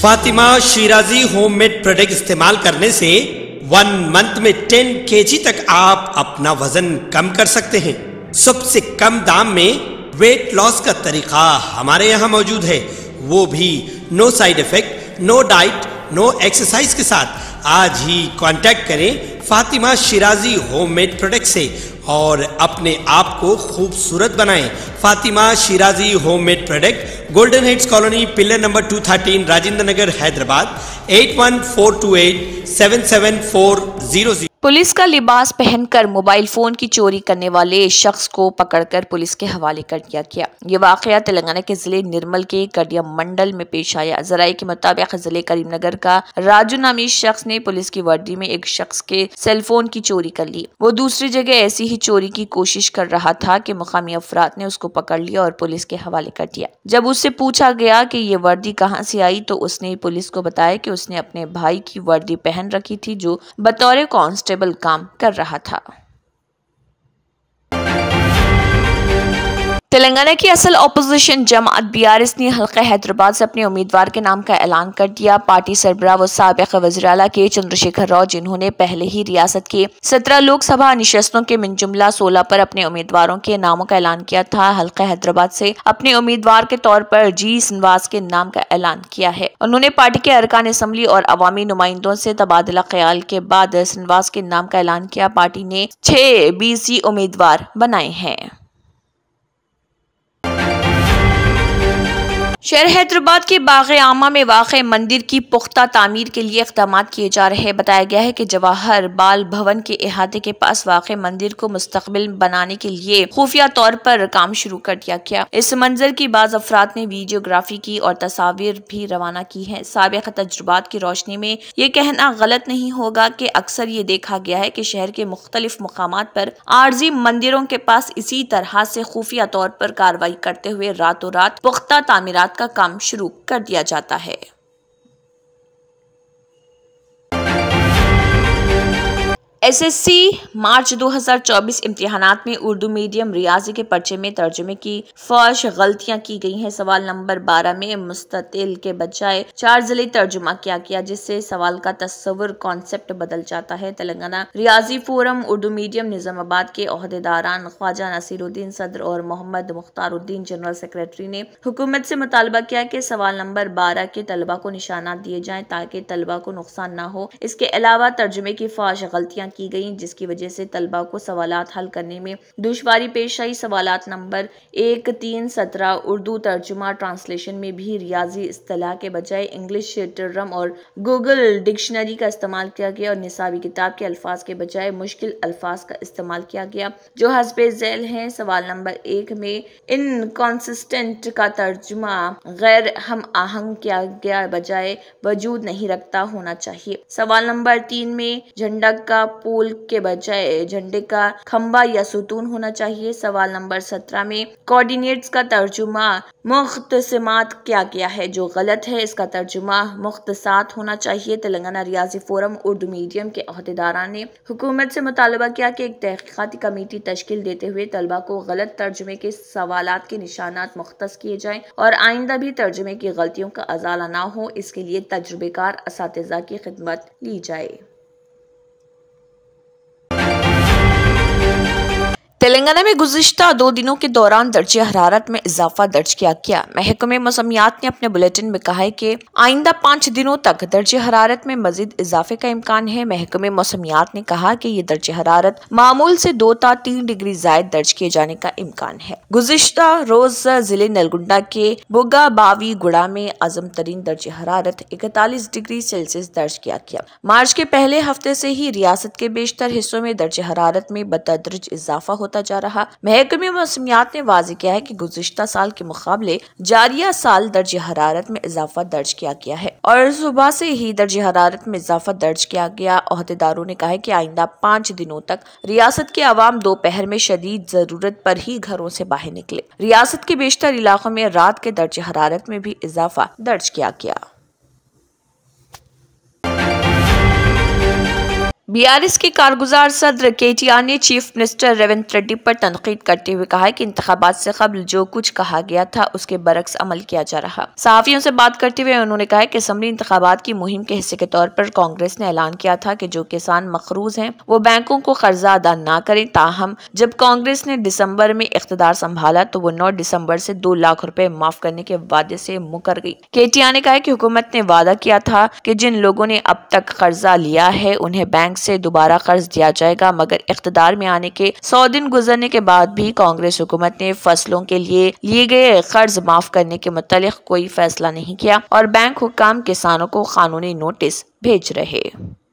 Fatima Shirazi homemade product इस्तेमाल करने से 1 मंथ में 10 kg तक आप अपना वजन कम कर सकते हैं। सबसे कम दाम में वेट लॉस का तरीका हमारे यहाँ मौजूद है, वो भी no side effect, no diet, no exercise के साथ। आज ही कांटेक्ट करें फातिमा शिराजी होममेड प्रोडक्ट से और अपने आप को खूबसूरत बनाएं। Fatima Shirazi homemade product, golden heads colony, pillar number 213, Rajendra Nagar, Hyderabad 8142877400। Police का लिबास पहनकर मोबाइल फोन की चोरी करने वाले शख्स को पकड़कर पुलिस के हवाले कर दिया गया। ये वाकया तेलंगाना के जिले निर्मल के कडिया मंडल में पेश आया। जराये के मुताबिक जिले करीमनगर का राजू नामी शख्स ने पुलिस की वर्दी में एक शख्स के सेलफोन की चोरी कर ली। वो दूसरी जगह ऐसी ही चोरी की कोशिश कर रहा था कि मुकामी अफराद ने उसको पकड़ लिया और पुलिस के हवाले कर दिया। जब उससे पूछा गया कि ये वर्दी कहाँ से आई तो उसने पुलिस को बताया कि उसने अपने भाई की वर्दी पहन रखी थी जो बतौर कांस्टेबल काम कर रहा था। तेलंगाना की असल ऑपोजिशन जमात बीआरएस ने हल्का हैदराबाद से अपने उम्मीदवार के नाम का ऐलान कर दिया। पार्टी सरबराह व साबिक वज़ीर आला के चंद्रशेखर राव, जिन्होंने पहले ही रियासत के 17 लोकसभा निशस्तों के मिन जुमला 16 पर अपने उम्मीदवारों के नामों का ऐलान किया था, हल्का हैदराबाद से अपने उम्मीदवार के तौर पर जी श्रीनिवास के नाम का ऐलान किया है। उन्होंने पार्टी के अरकान असम्बली और अवामी नुमाइंदों से तबादला ख्याल के बाद श्रीनिवास के नाम का ऐलान किया। पार्टी ने 6 BC उम्मीदवार बनाए हैं। शहर हैदराबाद के बाग़े आमा में वाक़ मंदिर की पुख्ता तामीर के लिए इक़दाम किए जा रहे हैं। बताया गया है कि जवाहर बाल भवन के अहाते के पास वाक़ मंदिर को मुस्तक़बिल बनाने के लिए खुफिया तौर पर काम शुरू कर दिया गया। इस मंजर की बाज़ अफराद ने वीडियोग्राफी की और तस्वीर भी रवाना की है। साबिक़ तजुर्बात की रोशनी में ये कहना गलत नहीं होगा कि अक्सर ये देखा गया है कि शहर के मुख्तलिफ मुकामात पर आर्जी मंदिरों के पास इसी तरह से खुफिया तौर पर कार्रवाई करते हुए रातों रात पुख्ता तामीरात का काम शुरू कर दिया जाता है। SSC मार्च 2024 इम्तिहानात में उर्दू मीडियम रियाजी के पर्चे में तर्जुमे की फर्श गलतियां की गई हैं। सवाल नंबर 12 में मुस्ततिल के बजाय 4 ज़िले तर्जुमा किया गया, जिससे सवाल का तस्वुर कॉन्सेप्ट बदल जाता है। तेलंगाना रियाजी फोरम उर्दू मीडियम निजामाबाद के ओहदेदारान ख्वाजा नसीरुद्दीन सदर और मोहम्मद मुख्तारुद्दीन जनरल सेक्रेटरी ने हुकूमत से मुतालबा किया कि सवाल नंबर 12 के तलबा को निशानात दिए जाएं ताकि तलबा को नुकसान न हो। इसके अलावा तर्जुमे की फर्श गलतियां की गई, जिसकी वजह से तलबा को सवालात हल करने में दुश्वारी पेश आई। सवालात नंबर 1, 3, 17 उर्दू तर्जुमा ट्रांसलेशन में भी रियाजी इस्तिलाह के बजाय इंग्लिश टर्म और गूगल डिक्शनरी का इस्तेमाल किया गया और निसाबी किताब के अल्फाज के बजाय मुश्किल अल्फाज का इस्तेमाल किया गया जो हस्बे झैल हैं। सवाल नंबर 1 में इनकॉन्सिस्टेंट का तर्जुमा गैर हम आहंग किया गया बजाय वजूद नहीं रखता होना चाहिए। सवाल नंबर 3 में झंडा का पोल के बजाय झंडे का खंबा या सुतून होना चाहिए। सवाल नंबर 17 में कोऑर्डिनेट्स का तर्जुमा मुख्तसमात किया गया है जो गलत है, इसका तर्जुमा मुख्तसात होना चाहिए। तेलंगाना रियाजी फोरम उर्दू मीडियम के ओहदेदारान ने हुकूमत से मुतालबा किया कि एक तहकीकाती कमेटी तश्कील देते हुए तलबा को गलत तर्जुमे के सवालात के निशानात मुख्तस किए जाएं और आइंदा भी तर्जुमे की गलतियों का अजाला ना हो, इसके लिए तजुर्बेकार असातिज़ा की खिदमत ली जाए। तेलंगाना में गुज़िश्ता 2 दिनों के दौरान दर्जे हरारत में इजाफा दर्ज किया गया। महकमे मौसमियात ने अपने बुलेटिन में कहा है कि आइंदा 5 दिनों तक दर्जे हरारत में मजीद इजाफे का इम्कान है। महकमे मौसमियात ने कहा कि ये दर्जे हरारत मामूल से 2 ta 3 डिग्री जायद दर्ज किए जाने का इम्कान है। गुज़िश्ता रोज जिले नलगुंडा के बुगा बावी गुड़ा में आजम तरीन दर्जे हरारत 41 डिग्री सेल्सियस दर्ज किया गया। मार्च के पहले हफ्ते से ही रियासत के बेशतर हिस्सों में दर्जे हरारत में बतदरीज इजाफा होता जा रहा। महकमे मौसमियात ने वाज़ेह किया है कि गुज़िश्ता साल के मुकाबले जारिया साल दर्जे हरारत में इजाफा दर्ज किया गया है और सुबह से ही दर्जे हरारत में इजाफा दर्ज किया गया। ओहदेदारों ने कहा है कि आइंदा 5 दिनों तक रियासत के अवाम दोपहर में शदीद जरूरत पर ही घरों से बाहर निकले। रियासत के बेशतर इलाकों में रात के दर्जे हरारत में भी इजाफा दर्ज किया गया। बीआरएस के कारगुजार सदर केटीआर ने चीफ मिनिस्टर रेवंत रेड्डी पर तनकीद करते हुए कहा कि इंतखाबात से कबल जो कुछ कहा गया था उसके बरक्स अमल किया जा रहा। सहाफियों से बात करते हुए उन्होंने कहा कि असम्बली इंतखाबात की मुहिम के हिस्से के तौर पर कांग्रेस ने ऐलान किया था कि जो किसान मकरूज हैं वो बैंकों को कर्जा अदा न करें। ताहम जब कांग्रेस ने दिसंबर में इख्तिदार संभाला तो वो 9 दिसंबर से 2 लाख रुपए माफ करने के वादे से मुकर गई। केटीआर ने कहा कि हुकूमत ने वादा किया था कि जिन लोगों ने अब तक कर्जा लिया है उन्हें बैंक से दोबारा कर्ज दिया जाएगा, मगर इख्तिदार में आने के 100 दिन गुजरने के बाद भी कांग्रेस हुकूमत ने फसलों के लिए गए कर्ज माफ करने के मुतालिक कोई फैसला नहीं किया और बैंक हुक्काम किसानों को कानूनी नोटिस भेज रहे।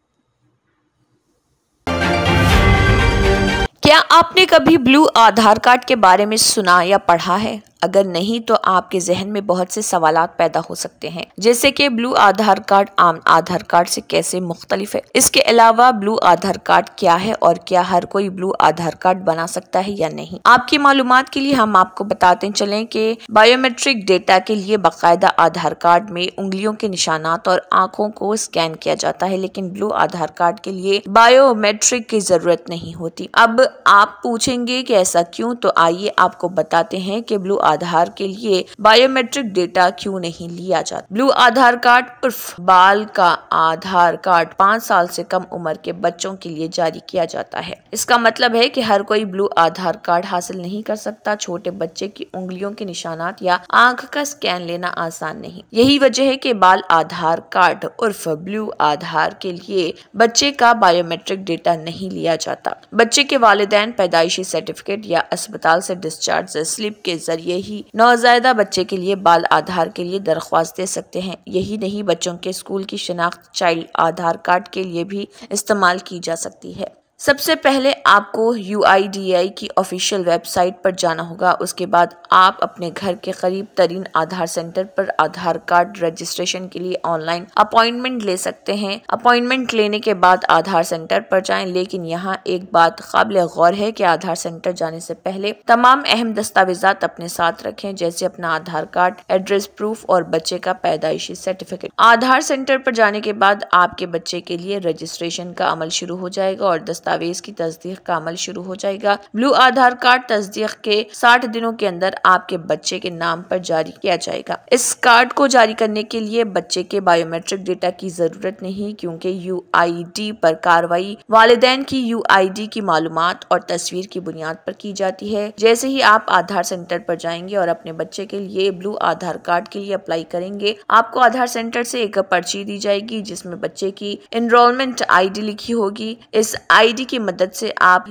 क्या आपने कभी ब्लू आधार कार्ड के बारे में सुना या पढ़ा है? अगर नहीं तो आपके जहन में बहुत से सवालात पैदा हो सकते हैं, जैसे कि ब्लू आधार कार्ड आम आधार कार्ड से कैसे मुख्तलिफ है। इसके अलावा ब्लू आधार कार्ड क्या है और क्या हर कोई ब्लू आधार कार्ड बना सकता है या नहीं। आपकी मालूमात के लिए हम आपको बताते चलें कि बायोमेट्रिक डेटा के लिए बाकायदा आधार कार्ड में उंगलियों के निशानात और आंखों को स्कैन किया जाता है, लेकिन ब्लू आधार कार्ड के लिए बायोमेट्रिक की जरूरत नहीं होती। अब आप पूछेंगे कि ऐसा क्यों, तो आइए आपको बताते हैं कि ब्लू आधार के लिए बायोमेट्रिक डेटा क्यों नहीं लिया जाता। ब्लू आधार कार्ड उर्फ बाल का आधार कार्ड 5 साल से कम उम्र के बच्चों के लिए जारी किया जाता है। इसका मतलब है कि हर कोई ब्लू आधार कार्ड हासिल नहीं कर सकता। छोटे बच्चे की उंगलियों के निशानात या आंख का स्कैन लेना आसान नहीं। यही वजह है कि बाल आधार कार्ड उर्फ ब्लू आधार के लिए बच्चे का बायोमेट्रिक डेटा नहीं लिया जाता। बच्चे के वालिदैन पैदाइशी सर्टिफिकेट या अस्पताल से डिस्चार्ज स्लिप के जरिए ही नौज़ायदा बच्चे के लिए बाल आधार के लिए दरख्वास्त दे सकते हैं। यही नहीं, बच्चों के स्कूल की शिनाख्त चाइल्ड आधार कार्ड के लिए भी इस्तेमाल की जा सकती है। सबसे पहले आपको UIDAI की ऑफिशियल वेबसाइट पर जाना होगा। उसके बाद आप अपने घर के करीब तरीन आधार सेंटर पर आधार कार्ड रजिस्ट्रेशन के लिए ऑनलाइन अपॉइंटमेंट ले सकते हैं। अपॉइंटमेंट लेने के बाद आधार सेंटर पर जाएं, लेकिन यहाँ एक बात काबिल गौर है कि आधार सेंटर जाने से पहले तमाम अहम दस्तावेजात अपने साथ रखें, जैसे अपना आधार कार्ड, एड्रेस प्रूफ और बच्चे का पैदाइशी सर्टिफिकेट। आधार सेंटर पर जाने के बाद आपके बच्चे के लिए रजिस्ट्रेशन का अमल शुरू हो जाएगा और दस्तावेज की तस्दीक का अमल शुरू हो जाएगा। ब्लू आधार कार्ड तस्दीक के 60 दिनों के अंदर आपके बच्चे के नाम पर जारी किया जाएगा। इस कार्ड को जारी करने के लिए बच्चे के बायोमेट्रिक डेटा की जरूरत नहीं, क्योंकि UID पर कार्रवाई वालिदैन की UID की मालूमात और तस्वीर की बुनियाद पर की जाती है। जैसे ही आप आधार सेंटर पर जाएंगे और अपने बच्चे के लिए ब्लू आधार कार्ड के लिए अप्लाई करेंगे, आपको आधार सेंटर से एक पर्ची दी जाएगी जिसमें बच्चे की एनरोलमेंट ID लिखी होगी। इस ID की मदद से आप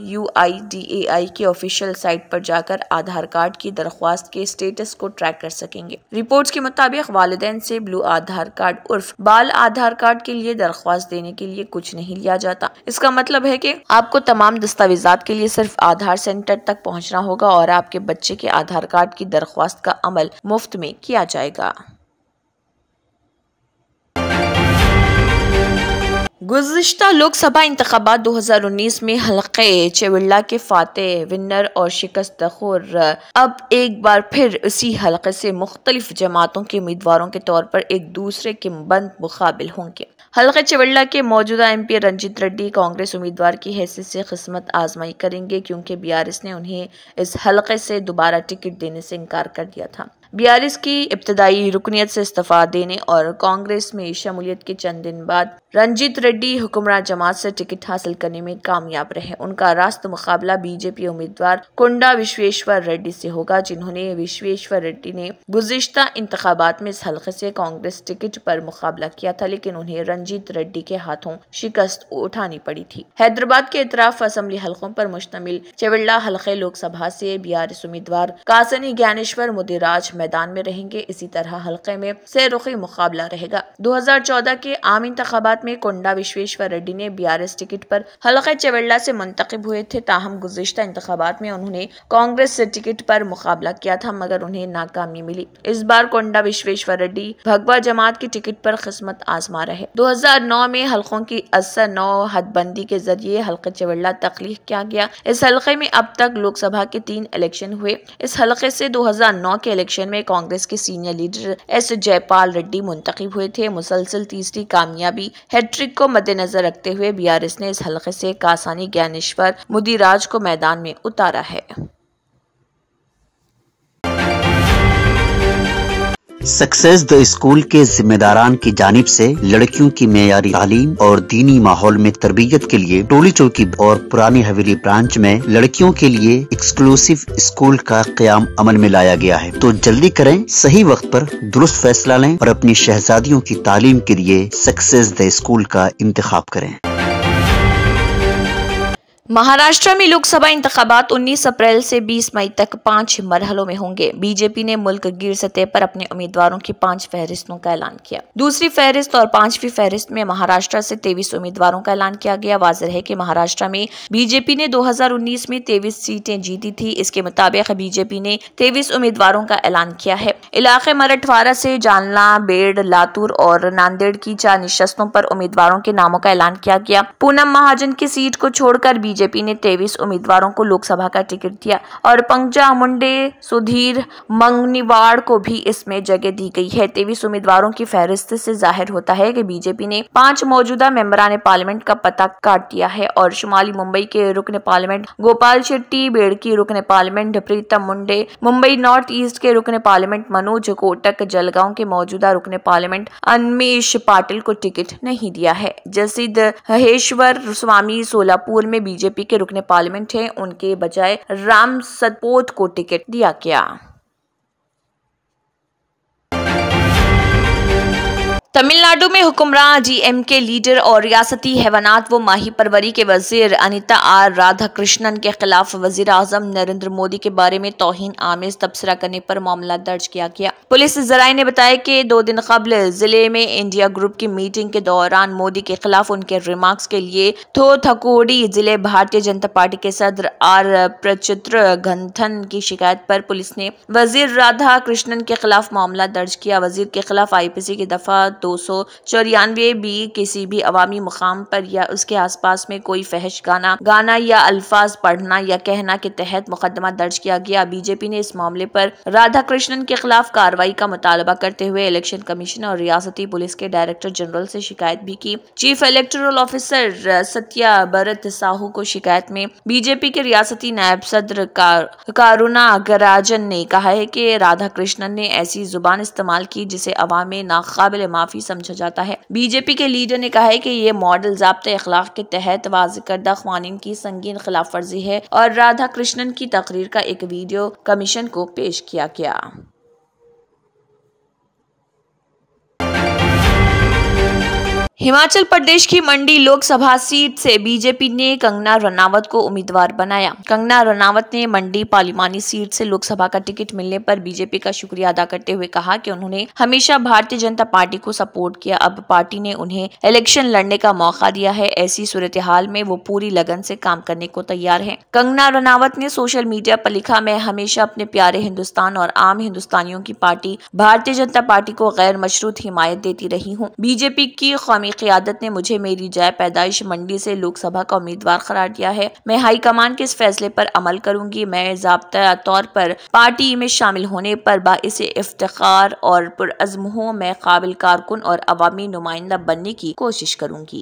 UIDAI की ऑफिशियल साइट पर जाकर आधार कार्ड की दरख्वास्त के स्टेटस को ट्रैक कर सकेंगे। रिपोर्ट्स के मुताबिक वालिदैन से ब्लू आधार कार्ड उर्फ बाल आधार कार्ड के लिए दरख्वास्त देने के लिए कुछ नहीं लिया जाता। इसका मतलब है कि आपको तमाम दस्तावेजात के लिए सिर्फ आधार सेंटर तक पहुंचना होगा और आपके बच्चे के आधार कार्ड की दरख्वास्त का अमल मुफ्त में किया जाएगा। गुज़िश्ता लोकसभा इंतखाबात 2019 में हल्के चेवल्ला के फातेह, विनर और शिकस्त खोर अब एक बार फिर इसी हल्के से मुख्तलिफ जमातों के उम्मीदवारों के तौर पर एक दूसरे के बुलंद मुकाबिल होंगे। हल्के चेवल्ला के मौजूदा MP रंजीत रेड्डी कांग्रेस उम्मीदवार की हैसियत से किस्मत आजमाई करेंगे, क्योंकि BRS ने उन्हें इस हल्के से दोबारा टिकट देने से इनकार कर दिया था। BRS की इब्तदाई रुकनियत से इस्तीफा देने और कांग्रेस में शमूलियत के चंद दिन बाद रंजीत रेड्डी हुक्मरान जमात से टिकट हासिल करने में कामयाब रहे। उनका रास्त मुकाबला BJP उम्मीदवार कोंडा विश्वेश्वर रेड्डी से होगा, जिन्होंने विश्वेश्वर रेड्डी ने गुज़िश्ता इंतखाबात में इस हल्के से कांग्रेस टिकट पर मुकाबला किया था, लेकिन उन्हें रंजीत रेड्डी के हाथों शिकस्त उठानी पड़ी थी। हैदराबाद के इतराफ असम्बली हल्कों पर मुश्तमिल चेवल्ला हल्के लोकसभा से BRS उम्मीदवार कासनी ज्ञानेश्वर मुदिराज मैदान में रहेंगे। इसी तरह हल्के में सेरुखी मुकाबला रहेगा। 2014 के आम इंतखाबात में कोंडा विश्वेश्वर रेड्डी ने BRS टिकट पर हल्के चेवल्ला से मुंतखब हुए थे। ताहम गुज़िश्ता इंतखाबात में उन्होंने कांग्रेस से टिकट पर मुकाबला किया था, मगर उन्हें नाकामी मिली। इस बार कोंडा विश्वेश्वर रेड्डी भगवा जमात की टिकट पर किस्मत आजमा रहे। 2009 में हल्कों की असर 9 हदबंदी के जरिए हल्के चेवल्ला तख्लीक किया गया। इस हल्के में अब तक लोकसभा के 3 इलेक्शन हुए। इस हल्के से 2009 के इलेक्शन इलेक्शन में कांग्रेस के senior leader S Jaipal Reddy मुंतखब हुए थे। मुसलसल तीसरी कामयाबी हैट्रिक को मद्देनजर रखते हुए बीआरएस ने इस हलके से कासानी ज्ञानेश्वर मुदिराज को मैदान में उतारा है। सक्सेस द स्कूल के जिम्मेदारान की जानिब से लड़कियों की मेयारी तालीम और दीनी माहौल में तरबियत के लिए टोली चौकी और पुरानी हवेली ब्रांच में लड़कियों के लिए एक्सक्लूसिव स्कूल का क़याम अमल में लाया गया है। तो जल्दी करें, सही वक्त पर दुरुस्त फैसला लें और अपनी शहजादियों की तालीम के लिए सक्सेस द स्कूल का इंतखाब करें। महाराष्ट्र में लोकसभा इंतखाबात 19 अप्रैल से 20 मई तक 5 मरहलों में होंगे। बीजेपी ने मुल्क गिर सतह पर अपने उम्मीदवारों की 5 फहरिस्तों का ऐलान किया। दूसरी फहरिस्त और 5वीं फहरिस्त में महाराष्ट्र से 23 उम्मीदवारों का ऐलान किया गया। वाज़ेह है कि महाराष्ट्र में बीजेपी ने 2019 में 23 सीटें जीती थी। इसके मुताबिक बीजेपी ने 23 उम्मीदवारों का ऐलान किया है। इलाके मराठवाड़ा से जालना, बेड़, लातूर और नांदेड़ की 4 नशस्तों पर उम्मीदवारों के नामों का ऐलान किया गया। पूनम महाजन की सीट को छोड़कर बीजेपी ने 23 उम्मीदवारों को लोकसभा का टिकट दिया और पंकजा मुंडे, सुधीर मंगनीवाड़ को भी इसमें जगह दी गई है। 23 उम्मीदवारों की फहरिस्त से जाहिर होता है कि बीजेपी ने 5 मौजूदा मेंबरान पार्लियामेंट का पता काट दिया है और शुमाली मुंबई के रुकन पार्लियामेंट गोपाल शेट्टी, बेड़ की रुकन parliament Pritam Munde, Mumbai north east के रुकन पार्लियामेंट मनोज कोटक, जलगांव के मौजूदा रुकन पार्लियामेंट अनमेश पाटिल को टिकट नहीं दिया है। जसीदहेश्वर स्वामी सोलापुर में बीजेपी के रुकने पार्लियामेंट हैं, उनके बजाय राम सतपोत को टिकट दिया गया। तमिलनाडु में हुक्मरान डीएमके लीडर और रियासती हैवानात व माही परवरी के वजीर अनिता आर राधाकृष्णन के खिलाफ वजीर आजम नरेंद्र मोदी के बारे में तौहीन आमेज तबसरा करने पर मामला दर्ज किया गया। पुलिस जराये ने बताया कि 2 दिन कबल जिले में इंडिया ग्रुप की मीटिंग के दौरान मोदी के खिलाफ उनके रिमार्क्स के लिए थोथकोडी जिले भारतीय जनता पार्टी के सदर आर प्रचित्र घंथन की शिकायत पर पुलिस ने वजीर राधाकृष्णन के खिलाफ मामला दर्ज किया। वजीर के खिलाफ आईपीसी की दफा 294 भी किसी भी अवामी मुकाम पर या उसके आसपास में कोई फहश गाना या अल्फाज पढ़ना या कहना के तहत मुकदमा दर्ज किया गया। बीजेपी ने इस मामले पर राधाकृष्णन के खिलाफ कार्रवाई का मुतालबा करते हुए इलेक्शन कमीशन और रियासती पुलिस के डायरेक्टर जनरल से शिकायत भी की। Chief electoral officer Satya Bharat Sahu को शिकायत में बीजेपी के रियासती नायब सदर कारुनागराजन ने कहा है कि राधाकृष्णन ने ऐसी जुबान इस्तेमाल की जिसे अवाम में नाकाबिल माफी समझा जाता है। बीजेपी के लीडर ने कहा है कि ये मॉडल ज़ाब्ते अखलाक के तहत वाज़ेह करदा क़वानीन की संगीन खिलाफ वर्जी है और राधाकृष्णन की तकरीर का एक वीडियो कमीशन को पेश किया गया। हिमाचल प्रदेश की मंडी लोकसभा सीट से बीजेपी ने कंगना रनावत को उम्मीदवार बनाया। कंगना रनावत ने मंडी पार्लिमानी सीट से लोकसभा का टिकट मिलने पर बीजेपी का शुक्रिया अदा करते हुए कहा कि उन्होंने हमेशा भारतीय जनता पार्टी को सपोर्ट किया। अब पार्टी ने उन्हें इलेक्शन लड़ने का मौका दिया है। ऐसी सूरत हाल में वो पूरी लगन से काम करने को तैयार है। कंगना रनावत ने सोशल मीडिया पर लिखा, मैं हमेशा अपने प्यारे हिंदुस्तान और आम हिंदुस्तानियों की पार्टी भारतीय जनता पार्टी को गैर मशरूत हिमायत देती रही हूँ। बीजेपी की कौमी क़यादत ने मुझे मेरी जाय पैदाइश मंडी से लोकसभा का उम्मीदवार करार दिया है। मैं हाईकमान के इस फैसले पर अमल करूंगी। मैं ज़ाब्ता तौर पर पार्टी में शामिल होने पर बाइसे इफ्तिखार और पुरअज़्म हूँ। मैं काबिल कारकुन और अवामी नुमाइंदा बनने की कोशिश करूंगी।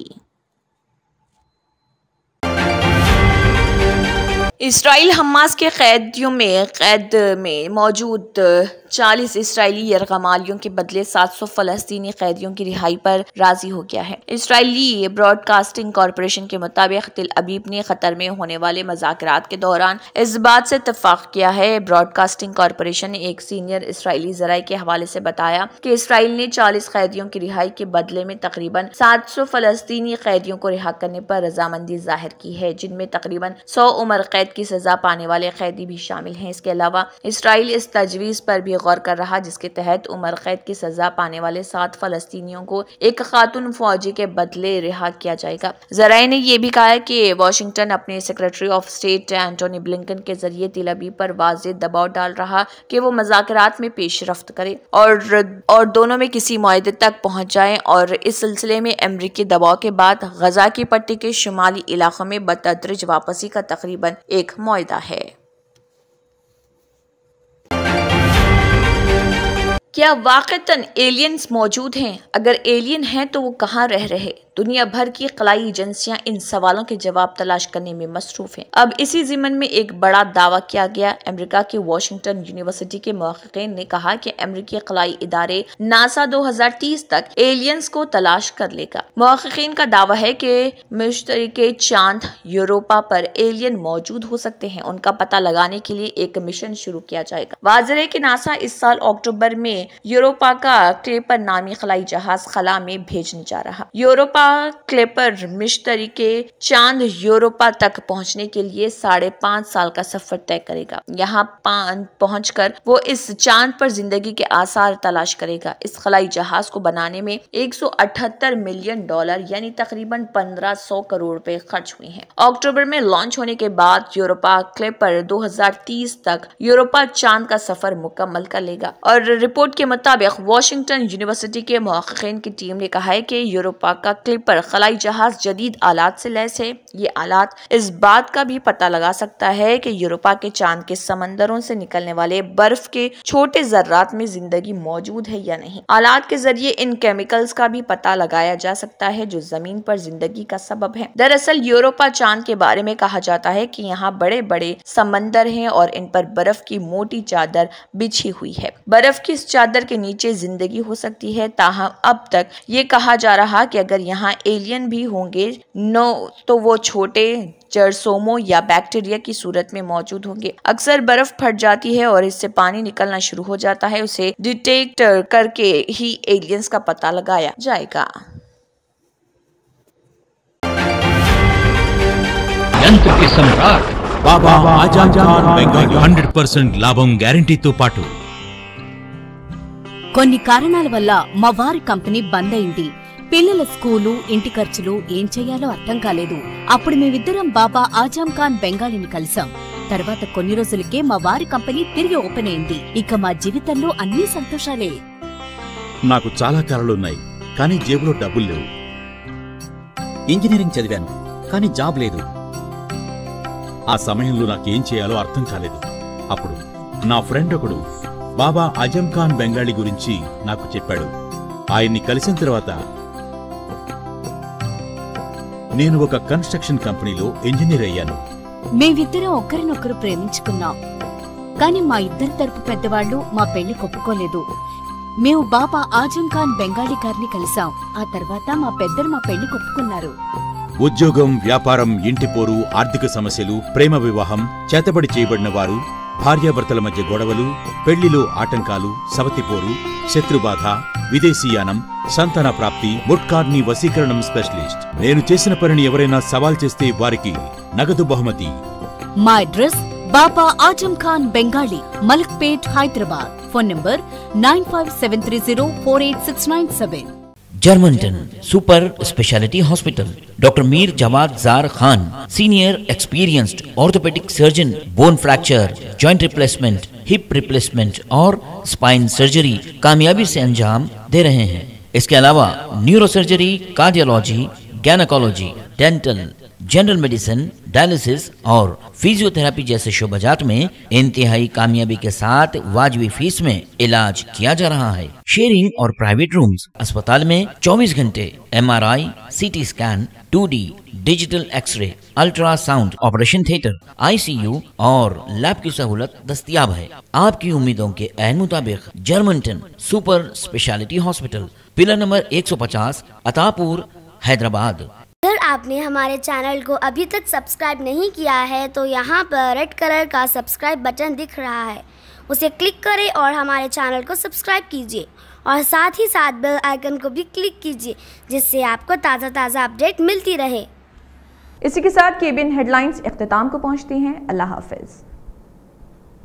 इसराइल हमास के कैद में मौजूद 40 इसराइली यरगमालियों के बदले 700 फलस्तीनी कैदियों की रिहाई पर राजी हो गया है। इसराइली ब्रॉडकास्टिंग कॉरपोरेशन के मुताबिक तिल अबीब ने कतर में होने वाले मुज़ाकरात के दौरान इस बात से इत्तफाक किया है। ब्रॉडकास्टिंग कॉरपोरेशन ने एक सीनियर इसराइली ज़राए के हवाले से बताया कि इसराइल ने 40 कैदियों की रिहाई के बदले में तकरीबन 700 फलस्तीनी कैदियों को रिहा करने पर रजामंदी जाहिर की है, जिनमें तकरीबन 100 उम्र कैद की सजा पाने वाले कैदी भी शामिल हैं। इसके अलावा इसराइल इस तजवीज़ पर भी गौर कर रहा जिसके तहत उम्र कैद की सजा पाने वाले 7 फलस्तीनियों को एक खातून फौजी के बदले रिहा किया जाएगा। जराए ने यह भी कहा है कि वाशिंगटन अपने secretary of state Antony Blinken के जरिए तिल अबीब पर वाज़ेह दबाव डाल रहा कि वो मुज़ाकरात में पेशरफ्त करे और दोनों में किसी मुआहदे तक पहुंच जाए। और इस सिलसिले में अमरीकी दबाव के बाद गजा की पट्टी के शुमाली इलाकों में बतदरीज वापसी का तकरीबन एक मुआहदा है। क्या वाकईतन एलियंस मौजूद हैं? अगर एलियन हैं तो वो कहाँ रह रहे? दुनिया भर की खलाई एजेंसियां इन सवालों के जवाब तलाश करने में मसरूफ हैं। अब इसी ज़िमन में एक बड़ा दावा किया गया। अमेरिका की वाशिंगटन यूनिवर्सिटी के मुहक्किकीन ने कहा कि अमेरिकी खलाई इदारे नासा 2030 तक एलियंस को तलाश कर लेगा। मुहक्किकीन का दावा है कि मुश्तरके चांद यूरोपा पर एलियन मौजूद हो सकते हैं। उनका पता लगाने के लिए एक मिशन शुरू किया जाएगा। वाज़ेह है कि नासा इस साल अक्टूबर में यूरोपा का क्लेपर नामी खलाई जहाज खला में भेजने जा रहा। यूरोपा क्लेपर मुश्तरके चांद यूरोपा तक पहुंचने के लिए 5.5 साल का सफर तय करेगा। यहाँ पहुंचकर वो इस चांद पर जिंदगी के आसार तलाश करेगा। इस खलाई जहाज को बनाने में $178 मिलियन यानी तकरीबन 1500 करोड़ रुपए खर्च हुए हैं। अक्टूबर में लॉन्च होने के बाद यूरोपा क्लेपर 2030 तक यूरोपा चांद का सफर मुकम्मल कर लेगा। और रिपोर्ट के मुताबिक वाशिंगटन यूनिवर्सिटी के मुहक्किकीन की टीम ने कहा है कि यूरोपा का क्लेपर खलाई जहाज जदीद आलात से लैस है। ये आलात इस बात का भी पता लगा सकता है कि यूरोपा के चांद के समंदरों से निकलने वाले बर्फ के छोटे जर्रात में जिंदगी मौजूद है या नहीं। आलात के जरिए इन केमिकल्स का भी पता लगाया जा सकता है जो जमीन पर जिंदगी का सबब है। दरअसल यूरोपा चांद के बारे में कहा जाता है कि यहाँ बड़े बड़े समंदर हैं और इन पर बर्फ की मोटी चादर बिछी हुई है। बर्फ की इस चादर के नीचे जिंदगी हो सकती है। ताहम अब तक ये कहा जा रहा कि अगर यहाँ एलियन भी होंगे तो वो छोटे जरसोमों या बैक्टीरिया की सूरत में मौजूद होंगे। अक्सर बर्फ फट जाती है और इससे पानी निकलना शुरू हो जाता है। उसे डिटेक्ट करके ही एलियंस का पता लगाया जाएगा। यंत्र के सम्राट बाबा आजम खान बెంగాలీ 100% లాభం గ్యారెంటీతో పాటు కొన్ని కారణాల వల్ల మా వారి కంపెనీ బంద్ అయింది. పిల్లల స్కూలు, ఇంటి ఖర్చులు ఏం చెయ్యాలో అర్థం కాలేదు. అప్పుడు మేమిద్దరం బాబా ఆజం ఖాన్ బెంగాలీని కలిసాం. తర్వాత కొన్ని రోజులకే మా వారి కంపెనీ తిరిగి ఓపెన్ అయింది. ఇక మా జీవితంలో అన్ని సంతోషాలే. నాకు చాలా కలలున్నాయి, కానీ జేబులో డబ్బులు లేవు. ఇంజనీరింగ్ చదివాను, కానీ జాబ్ లేదు. ఆ సమయంలో నాకేం చేయాలో అర్థం కాలేదు. అప్పుడు నా ఫ్రెండ్ ఒకడు బాబా ఆజం ఖాన్ బెంగాలీ గురించి నాకు చెప్పాడు. ఆయన్ని కలిసిన తర్వాత నేను ఒక కన్స్ట్రక్షన్ కంపెనీలో ఇంజనీర్ అయ్యాను. మేమిద్దరం ఒకరినొకరు ప్రేమించుకున్నాం. కాని మా ఇద్దరి తరపు పెద్దవాళ్లు మా పెళ్లి ఒప్పుకోలేదు. మేము బాబా ఆజం ఖాన్ బెంగాలీ గారిని కలిసాం. ఆ తర్వాత మా పెద్దలు మా పెళ్లి ఒప్పుకున్నారు. ఉద్యోగం, వ్యాపారం, ఇంటిపోరు, ఆర్థిక సమస్యలు, ప్రేమ వివాహం, చేతబడి చేయబడిన వారు, భార్యాభర్తల మధ్య గొడవలు, పెళ్లిలో ఆటంకాలు, సవతిపోరు, శత్రుబాధ, విదేశీయానం, సంతాన ప్రాప్తి, ముట్కార్ని వశీకరణం స్పెషలిస్ట్. నేను చేసిన పనిని ఎవరైనా సవాల్ చేస్తే వారికి నగదు బహుమతి. మా address Baba Azam Khan Bengali, Malakpet, Hyderabad. Phone number 9573048697. Germanten super speciality hospital, doctor Mir Jawad Zar Khan, senior experienced orthopaedic surgeon, bone fracture, joint replacement, hip replacement और स्पाइन सर्जरी कामयाबी से अंजाम दे रहे हैं। इसके अलावा neuro surgery, cardiology, gynaecology, dental, general medicine, dialysis और फिजियोथेरेपी जैसे शोबाजात में इंतहाई कामयाबी के साथ वाजबी फीस में इलाज किया जा रहा है। शेयरिंग और प्राइवेट रूम्स। अस्पताल में 24 घंटे MRI, CT scan, 2D digital xray, ultrasound, operation theatre, ICU और लैब की सहूलत दस्तयाब है। आपकी उम्मीदों के ऐन मुताबिक Germanten super speciality hospital, pillar number 150, Attapur, Hyderabad. अगर आपने हमारे चैनल को अभी तक सब्सक्राइब नहीं किया है तो यहाँ पर रेड कलर का सब्सक्राइब बटन दिख रहा है, उसे क्लिक करें और हमारे चैनल को सब्सक्राइब कीजिए और साथ ही साथ बेल आइकन को भी क्लिक कीजिए जिससे आपको ताज़ा अपडेट मिलती रहे। इसी के साथ केबिन हेडलाइंस इख्तिताम को पहुँचती हैं। अल्लाह हाफिज़।